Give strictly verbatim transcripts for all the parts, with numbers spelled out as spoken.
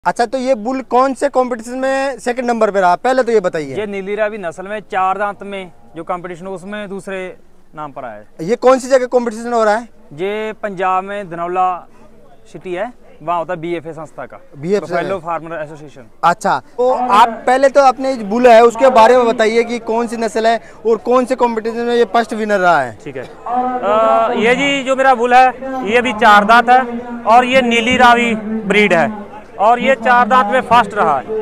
अच्छा, तो ये बुल कौन से कंपटीशन में सेकंड नंबर पे रहा, पहले तो ये बताइए। ये नीली रावी नस्ल में चार दांत में जो कंपटीशन है उसमें दूसरे नाम पर आया है। ये कौन सी जगह कंपटीशन हो रहा है? ये पंजाब में धनौला सिटी है, वहाँ होता है बी एफ ए संस्था का, बफेलो फार्मर एसोसिएशन। अच्छा, तो आप पहले तो अपने बुल है उसके बारे में बताइए कि कौन सी नस्ल है और कौन से कंपटीशन में ये फर्स्ट विनर रहा है। ठीक है, आ, ये जी जो मेरा बुल है ये भी चार दांत है और ये नीली रावी ब्रीड है और ये चार दांत में फर्स्ट रहा है।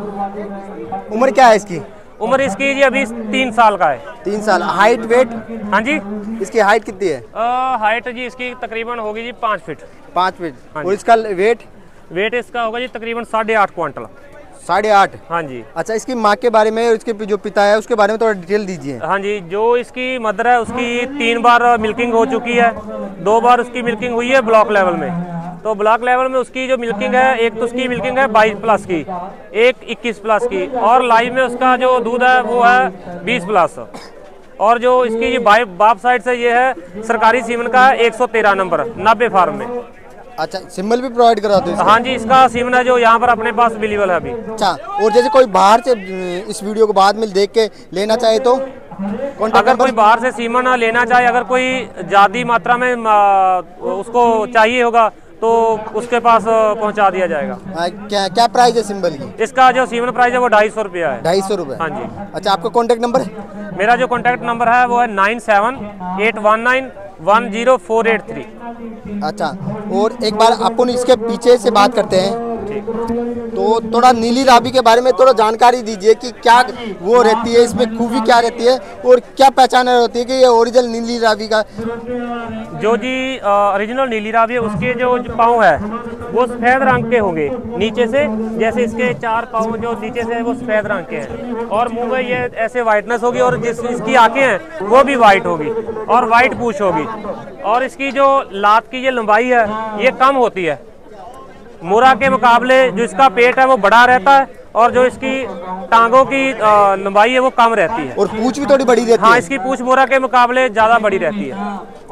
उम्र क्या है इसकी? उम्र इसकी जी अभी तीन साल का है। तीन साल। Height weight? हाँ जी, इसकी हाइट कितनी है? आ, हाइट जी इसकी तकरीबन होगी जी पाँच फीट। पाँच फीट। हाँ, और इसका वेट? वेट इसका होगा जी तकरीबन साढ़े आठ क्विंटल। साढ़े आठ? हाँ जी। अच्छा, इसकी माँ के बारे में, इसके जो पिता है उसके बारे में थोड़ा डिटेल दीजिए। हाँ जी, जो इसकी मदर है उसकी तीन बार मिल्किंग हो चुकी है, दो बार उसकी मिल्किंग हुई है ब्लॉक लेवल में। तो ब्लॉक लेवल में उसकी जो मिल्किंग है, एक तो उसकी मिल्किंग है बाईस प्लस की, एक इक्कीस प्लस की, और लाइव में उसका जो दूध है वो है बीस प्लस। और जो इसकी बाई बाप साइड से ये है सरकारी सीमन का है एक सौ तेरह नंबर नब्बे फार्म में। अच्छा, सिंबल भी प्रोवाइड कराते हैं? हाँ जी, इसका सीमन है जो यहाँ पर अपने पास अवेलेबल है अभी। अच्छा, और जैसे कोई बाहर से इस वीडियो को बाद में देख के लेना चाहे तो अगर कोई बाहर से सीमन लेना चाहे, अगर कोई ज्यादा मात्रा में उसको चाहिए होगा तो उसके पास पहुंचा दिया जाएगा। आ, क्या क्या प्राइस है सिंबल की? इसका जो सीमन प्राइस है वो ढाई सौ रुपया है। ढाई सौ रुपये? हाँ जी। अच्छा, आपका कॉन्टेक्ट नंबर? मेरा जो कॉन्टेक्ट नंबर है वो है nine seven eight one nine one zero four eight three. अच्छा, और एक बार अपन इसके पीछे से बात करते हैं। तो थोड़ा नीली रावी के बारे में थोड़ा जानकारी दीजिए कि क्या वो रहती है, इसमें खूबी क्या रहती है और क्या पहचान होती है कि ये ओरिजिनल नीली रावी का? जो जी ओरिजिनल नीली रावी है उसके जो पाँव है वो सफेद रंग के होंगे नीचे से, जैसे इसके चार पाँव जो नीचे से है वो सफेद रंग के हैं, और मुंह में ये ऐसे वाइटनेस होगी, और जिस इसकी आंखें हैं वो भी वाइट होगी और वाइट पूंछ होगी, और इसकी जो लात की ये लंबाई है ये कम होती है मुरा के मुकाबले। जो इसका पेट है वो बड़ा रहता है और जो इसकी टांगों की लंबाई है वो कम रहती है, और पूंछ भी थोड़ी बड़ी रहती हाँ, है। इसकी पूंछ मुरा के मुकाबले ज्यादा बड़ी रहती है।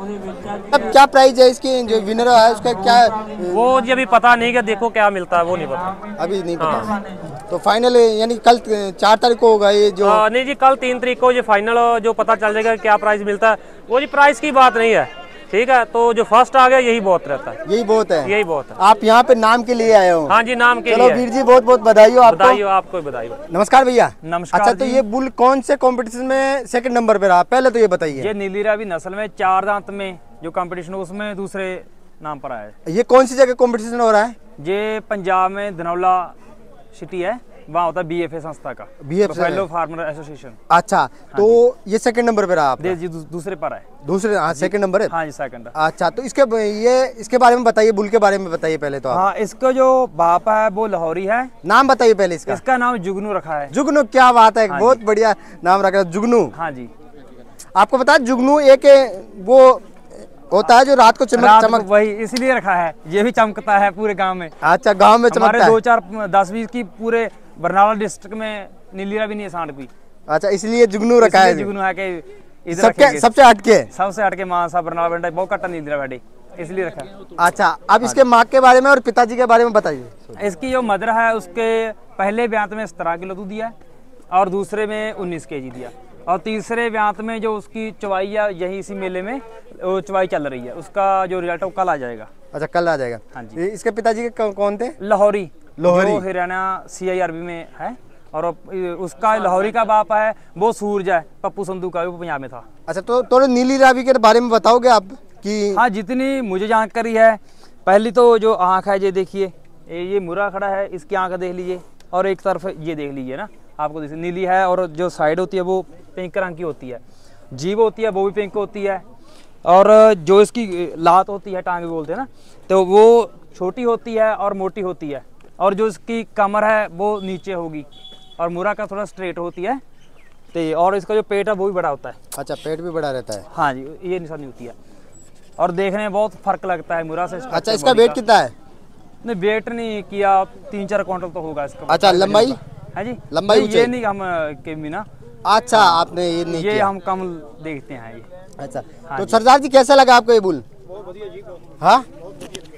अब क्या प्राइस है इसकी? जो विनर है उसका क्या? वो जी अभी पता नहीं कि देखो क्या मिलता है, वो नहीं पता, अभी नहीं पता। हाँ। तो फाइनल यानी कल चार तारीख को होगा ये जो? आ, नहीं जी, कल तीन तारीख को ये फाइनल जो पता चल जाएगा क्या प्राइस मिलता है। वो जी प्राइस की बात नहीं है, ठीक है, तो जो फर्स्ट आ गया यही बहुत रहता है। यही बहुत है? यही बहुत है। आप यहाँ पे नाम के लिए आए हो? हाँ जी, नाम के चलो लिए। वीर जी, बहुत बहुत बधाई हो आपको। बधाई हो आपको, बधाई हो। नमस्कार भैया। नमस्कार। अच्छा, तो ये बुल कौन से कंपटीशन में सेकंड नंबर पे रहा, पहले तो ये बताइए। ये नीली रावी नस्ल में चार दांत में जो कंपटीशन है उसमें दूसरे नाम पर आया है। ये कौन सी जगह कंपटीशन हो रहा है? ये पंजाब में धनौला सिटी है, वहाँ होता है बी एफ ए संस्था का, बफेलो फार्मर एसोसिएशन। अच्छा, तो ये सेकंड नंबर पे रहा आपका? जी, दूसरे पर है। दूसरे? हाँ, सेकंड नंबर है। हाँ जी, सेकंड। अच्छा, तो इसके ये इसके बारे में बताइए, बुल के बारे में बताइए पहले तो आप। हाँ, इसका जो बाप है वो लाहौरी है। नाम बताइए पहले इसका। इसका नाम जुगनू रखा है। जुगनू? क्या बात है, हाँ, बहुत बढ़िया नाम रखा है, जुगनू। हाँ जी। आपको पता है जुगनू एक वो होता है जो रात को चमक रात चमक, वही इसलिए रखा है, ये भी चमकता है पूरे गांव में। अच्छा, गांव में चमकता है। दो चार दस बीस की पूरे बरनाला डिस्ट्रिक्ट में नीली रावी नहीं है सांड भी। अच्छा, इसलिए जुगनू रखा है। जुगनू है कि इधर सबके सबसे हटके सबसे हटके मां सा बरनाला बेटा बहुत कट्टा नीली रावी, इसलिए रखा है। अच्छा, अब इसके माँ के बारे में और पिताजी के बारे में बताइए। इसकी जो मदर है उसके पहले ब्यांत में सत्रह किलो दूध दिया और दूसरे में उन्नीस के जी दिया, और तीसरे ब्यांत में जो उसकी चवाई है यही इसी मेले में वो चवाई चल रही है, उसका जो रिजल्ट है वो कल आ जाएगा। अच्छा, कल आ जाएगा। हाँ जी। इसके पिताजी के कौन थे? लाहौरी। लाहौरी जो Haryana C I R B में है, और उसका लाहौरी का बाप है वो सूरज है, पप्पू संधू का, वो पंजाब में था। अच्छा, तो थोड़े नीली रावी के बारे में बताओगे आप कि? हाँ, जितनी मुझे जानकारी है, पहली तो जो आँख है ये देखिए, ये मुरा खड़ा है, इसकी आँख देख लीजिए, और एक तरफ ये देख लीजिए ना, आपको नीली है, और जो साइड होती है वो पिंक रंग की होती है, जीभ होती है वो भी पिंक होती है, और जो इसकी लात होती है, टांग बोलते हैं ना, तो वो छोटी होती है और मोटी होती है, और जो इसकी कमर है वो नीचे होगी, और मुरा का थोड़ा स्ट्रेट होती है, तो और इसका जो पेट है वो भी बड़ा होता है। अच्छा, पेट भी बड़ा रहता है? हाँ जी, ये निशानी होती है, और देखने में बहुत फर्क लगता है मुरा से। अच्छा, इसका वेट कितना है? नहीं, वेट नहीं किया, तीन चार क्विंटल तो होगा इसका। अच्छा, लंबाई है जी? लंबाई ये नहीं हम के बिना। अच्छा, आपने ये नहीं ये किया। हम कम देखते हैं ये। अच्छा, तो सरदार जी कैसा लगा आपको ये बुल? हाँ,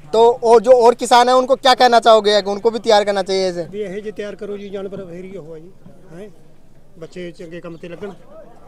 तो और जो और किसान है उनको क्या कहना चाहोगे कि उनको भी तैयार करना चाहिए ऐसे? भी ਇਹ ਜੇ ਤਿਆਰ ਕਰੋ ਜੀ ਜਾਨਵਰ ਫੇਰ ਹੀ ਹੋਆ ਜੀ ਹੈ ਬੱਚੇ ਚੰਗੇ ਕੰਮ ਤੇ ਲੱਗਣ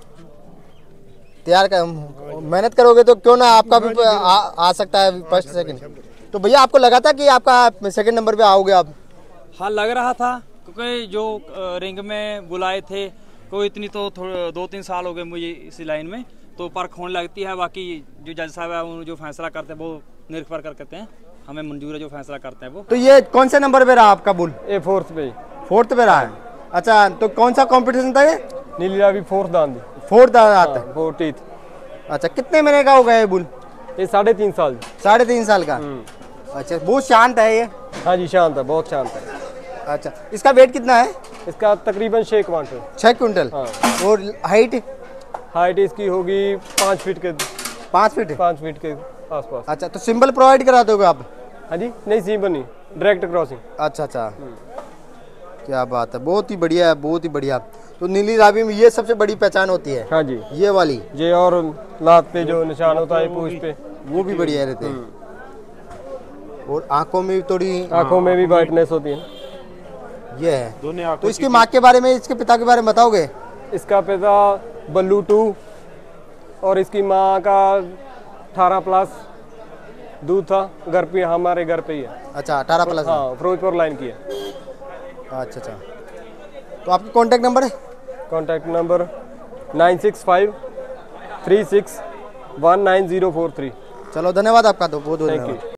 तैयार कर मेहनत करोगे तो क्यों ना आपका भी आ, आ सकता है फर्स्ट सेकंड। तो भैया आपको लगा था कि आपका सेकंड नंबर पे आओगे आप? हाँ लग रहा था, क्योंकि जो रिंग में बुलाए थे कोई इतनी तो दो तीन साल हो गए मुझे इसी लाइन में, तो परख होने लगती है। बाकी जो जज साहब है वो जो फैसला करते हैं वो निर्भर कर करते हैं, हमें मंजूर है जो फैसला करते हैं वो। तो ये कौन से नंबर पे रहा आपका बुल? ये फोर्थ पे फोर्थ पे रहा है। अच्छा, तो कौन सा कंपटीशन था ये? नीली रावी फोर्थ दान दी फोर्थ आता है। फोर्टीथ। अच्छा, कितने महीने का हो गया ये बुल? ये साढ़े तीन साल साढ़े तीन साल का। अच्छा, बहुत शांत है ये? हाँ जी शांत है, बहुत शांत है। अच्छा, इसका वेट कितना है? इसका तकरीबन छः क्वांटल। छः क्विंटल। हाँ। और हाइट? हाइट इसकी होगी पाँच फीट के पाँच फीट पाँच फीट के आसपास। अच्छा, तो सिंबल प्रोवाइड करा दोगे आप? हाँ जी, नहीं सिंबल नहीं, डायरेक्ट क्रॉसिंग। अच्छा अच्छा, क्या बात है, बहुत ही बढ़िया है, बहुत ही बढ़िया। तो नीली रावी में ये सबसे बड़ी पहचान होती है? हाँ जी, ये वाली ये और लात पे जो निशान होता है पूंछ पे वो भी बढ़िया रहते हैं। और आंखों में भी थोड़ी, आंखों में भी ब्राइटनेस होती है। ये है। तो इसकी माँ के बारे में, इसके पिता के बारे में बताओगे? इसका पिता बल्लू टू और इसकी माँ का अठारह प्लस दूध था, घर पे हमारे घर पे ही है। अच्छा, अठारह प्लस। हाँ, फिरोजपुर लाइन की है। अच्छा अच्छा, तो आपका कॉन्टैक्ट नंबर है? Contact number nine six five three six one nine zero four three. चलो धन्यवाद आपका, तो बहुत बहुत थैंक धन्यवाद। यू।